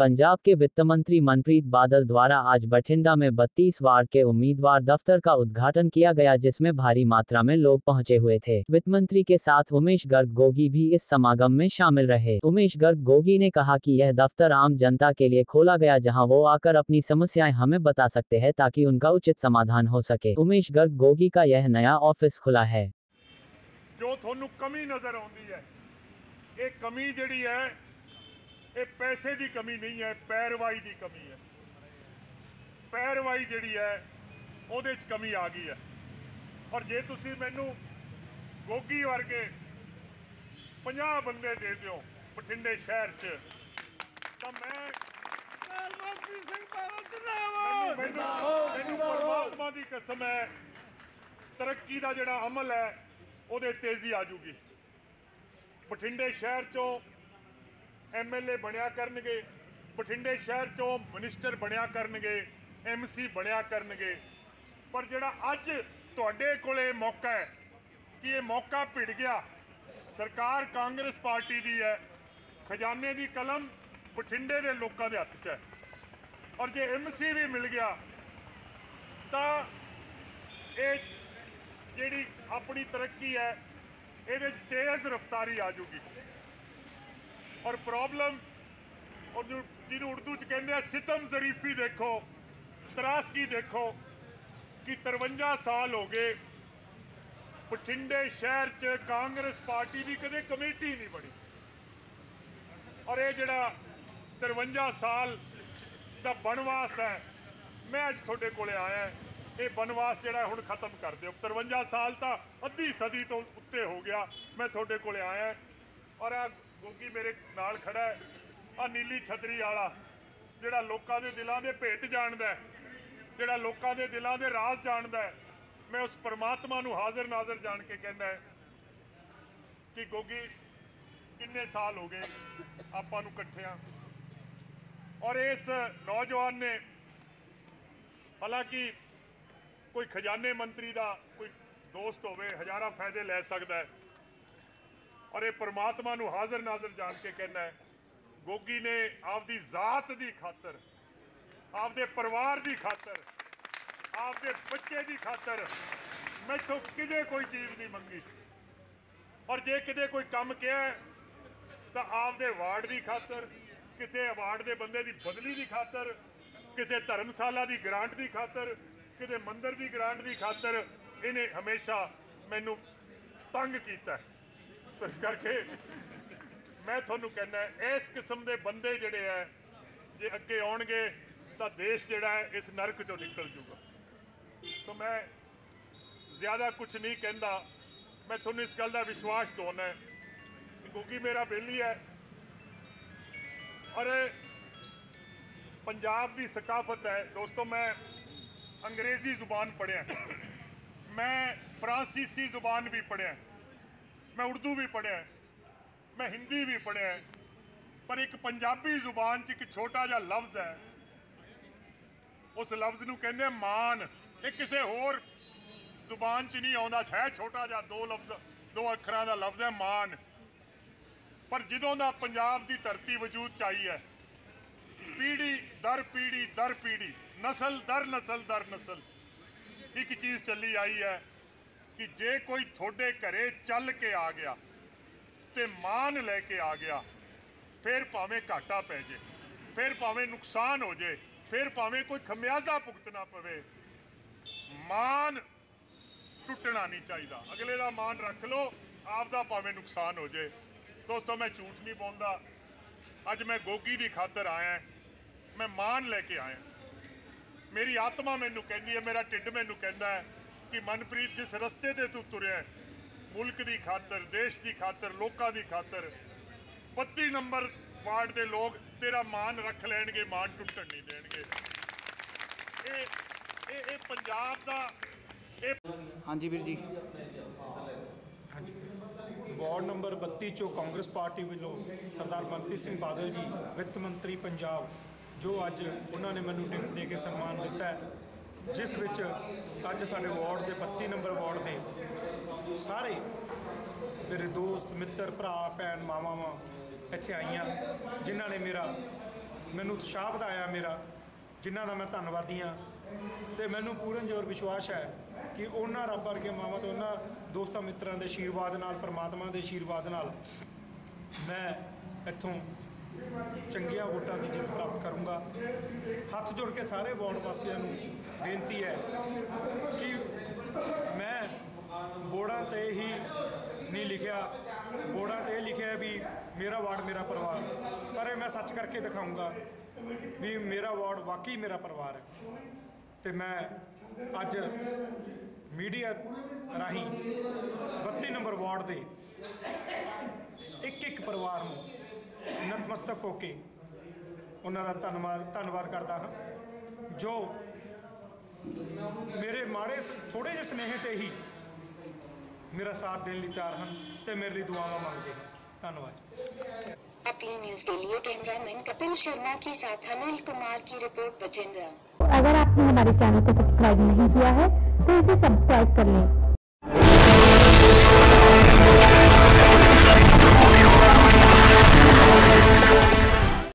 पंजाब के वित्त मंत्री मनप्रीत बादल द्वारा आज बठिंडा में 32 वार्ड के उम्मीदवार दफ्तर का उद्घाटन किया गया, जिसमें भारी मात्रा में लोग पहुंचे हुए थे। वित्त मंत्री के साथ उमेश गर्ग गोगी भी इस समागम में शामिल रहे। उमेश गर्ग गोगी ने कहा कि यह दफ्तर आम जनता के लिए खोला गया, जहां वो आकर अपनी समस्याएं हमें बता सकते हैं ताकि उनका उचित समाधान हो सके। उमेश गर्ग गोगी का यह नया ऑफिस खुला है। जो थोनू कमी नजर आती है, ये कमी जिहड़ी है ये पैसे की कमी नहीं है, पैरवाई की कमी है। पैरवाई जिहड़ी है ਉਹਦੇ 'ਚ कमी आ गई है। और जे तुसी मैनू गोगी वर्गे 50 बंदे दे दिओ बठिंडे शहर च, तो मैनू परमात्मा की कसम है, तरक्की का जिहड़ा अमल है ਉਹਦੇ तेजी आ जूगी। बठिंडे शहर चों MLA बनया करनगे, बठिंडे शहर चों मिनिस्टर बनया करनगे, MC बनया करनगे। पर जिहड़ा अज तुहाडे कोले मौका है कि ये मौका भिड़ गया, सरकार कांग्रेस पार्टी दी है, खजाने की कलम बठिंडे दे लोकां दे हत्थ च है। और जे MC भी मिल गया तो ये जिहड़ी अपनी तरक्की है ये तेज़ रफ्तारी आ जूगी। और प्रॉब्लम और जिन्होंने उर्दू च कहते हैं सितम जरीफी देखो, त्रासगी देखो कि 53 साल हो गए बठिंडे शहर च कांग्रेस पार्टी की कदे कमेटी नहीं बनी। और ये जड़ा 53 साल का बनवास है, मैं अज थोड़े कोले आया, ये बनवास जड़ा हुण खत्म कर दो। 53 साल तो अद्धी सदी तो उत्ते हो गया मैं थोड़े कोले आया। और आ गोगी मेरे नाल खड़ा है, आ नीली छतरी वाला जिहड़ा लोकां दे दिलां दे भेत जानदा है, जिहड़ा लोकां दे दिलां दे राज जानदा है। मैं उस परमात्मा नूं हाज़र नाज़र जान के कहना है कि गोगी किन्ने साल हो गए आपां नूं इकट्ठियां। और इस नौजवान ने हालांकि कोई खजाने मंत्री का कोई दोस्त होवे, हज़ारां फायदे लै सकदा है। और ये परमात्मा नूं हाज़र नाज़र जान के कहना है, गोगी ने आपदी जात की खातर, आपदे परिवार की खातर, आपदे बच्चे की खातर मैथों किते कोई चीज़ नहीं मंगी। और जे किते कोई काम किया तो आपदे वार्ड की खातर, किसी वार्ड के बंदे की बदली की खातर, किसी धर्मशाला की ग्रांट की खातर, किसी मंदिर की ग्रांट की खातर इन्हें हमेशा मैनू तंग किया। तो इस करके मैं थोनू कहना है, इस किस्म के बंदे जिहड़े है जे अगे आउणगे तो देश जिहड़ा है इस नरक चों निकल जूगा। तो मैं ज़्यादा कुछ नहीं कहता, मैं थोनू इस गल का विश्वास दिवाना है क्योंकि मेरा बेली है। और पंजाब की सकाफत है दोस्तों, मैं अंग्रेज़ी जुबान पढ़िया, मैं फ्रांसीसी जुबान भी पढ़िया, मैं उर्दू भी पढ़िया, मैं हिंदी भी पढ़िया, पर एक पंजाबी जुबान च एक छोटा जा लफ्ज़ है, उस लफ्ज़ नूं कहंदे मान। ये किसी होर जुबान च नहीं आउंदा, है छोटा जा दो अखरां दा लफ्ज़ है मान। पर जदों दा पंजाब की धरती वजूद च आई है, पीढ़ी दर पीढ़ी, नस्ल दर नस्ल एक चीज़ चली आई है कि जे कोई थोड़े घरे चल के आ गया तो मान लैके आ गया, फिर भावें घाटा पै जाए, फिर भावें नुकसान हो जाए, फिर भावें कोई खमियाजा भुगतना पवे, मान टुटना नहीं चाहिए। अगले का मान रख लो, आपका भावें नुकसान हो जाए। दोस्तों मैं झूठ नहीं बोलता, अज मैं गोगी की खातर आया, मैं मान लैके आया। मेरी आत्मा मैनू कहती है, मेरा ढिड मैनू कहता है कि मनप्रीत जिस रस्ते ते तू तुरिया मुल्क की खातर, देश की खातर, लोगों की खातर, 32 नंबर वार्ड के लोग तेरा मान रख लैणगे, मान टुटन नहीं देणगे। ये पंजाब का हाँ जी वीर जी। हाँ जी, वार्ड नंबर 32 चो कांग्रेस पार्टी वालों सरदार मनप्रीत सिंह बादल जी वित्त मंत्री पंजाब, जो अज उन्होंने मैनू टिकट दे के सम्मान दिता है, जिस विच अज साडे वार्ड के 32 नंबर वार्ड के सारे मेरे दोस्त मित्र भरा भैन मावां इत्थे आईयां, जिन्होंने मेरा ਮੈਨੂੰ ਉਤਸ਼ਾਹ ਵਧਾਇਆ ਮੇਰਾ, ਜਿਨ੍ਹਾਂ ਦਾ ਮੈਂ ਧੰਨਵਾਦੀ ਹਾਂ। ਤੇ ਮੈਨੂੰ ਪੂਰਨ ਜ਼ੋਰ ਵਿਸ਼ਵਾਸ ਹੈ ਕਿ ਉਹਨਾਂ ਰੱਬ ਵਰਗੇ ਮਾਵਾਂ ਤੋਂ, ਉਹਨਾਂ ਦੋਸਤਾਂ ਮਿੱਤਰਾਂ ਦੇ ਆਸ਼ੀਰਵਾਦ ਨਾਲ, ਪਰਮਾਤਮਾ ਦੇ ਆਸ਼ੀਰਵਾਦ ਨਾਲ ਮੈਂ ਇੱਥੋਂ ਚੰਗੀਆਂ ਵੋਟਾਂ ਦੀ ਜਿੱਤ ਪ੍ਰਾਪਤ ਕਰੂੰਗਾ। ਹੱਥ ਜੋੜ ਕੇ ਸਾਰੇ ਵਾਰਡ ਵਾਸੀਆਂ ਨੂੰ ਬੇਨਤੀ ਹੈ ਕਿ ਮੈਂ ਬੋਰਡਾਂ 'ਤੇ ਹੀ ਨਹੀਂ ਲਿਖਿਆ, ਬੋਰਡਾਂ 'ਤੇ ਲਿਖਿਆ ਵੀ ਮੇਰਾ ਵਾਰਡ ਮੇਰਾ ਪਰਿਵਾਰ, ਪਰ ਇਹ ਮੈਂ ਸੱਚ ਕਰਕੇ ਦਿਖਾਊਂਗਾ ਵੀ ਮੇਰਾ ਵਾਰਡ ਵਾਕਈ ਮੇਰਾ ਪਰਿਵਾਰ ਹੈ। ਤੇ ਮੈਂ ਅੱਜ ਮੀਡੀਆ ਰਾਹੀਂ 32 ਨੰਬਰ ਵਾਰਡ ਦੇ ਇੱਕ ਪਰਿਵਾਰ ਨੂੰ ਨਤਮਸਤਕ ਹੋ ਕੇ ਉਹਨਾਂ ਦਾ ਧੰਨਵਾਦ ਕਰਦਾ ਹਾਂ, ਜੋ ਮੇਰੇ ਮਾੜੇ ਥੋੜੇ ਜਿਹੇ ਸੁਨੇਹੇ ਤੇ ਹੀ मेरा साथ देने लिए तैयार हैं तो मेरे लिए दुआवां मांगते हैं। धन्यवाद। अपनी न्यूज के लिए कैमरामैन कपिल शर्मा के साथ अनिल कुमार की रिपोर्ट बठिंडा। अगर आपने हमारे चैनल को सब्सक्राइब नहीं किया है तो इसे सब्सक्राइब कर लें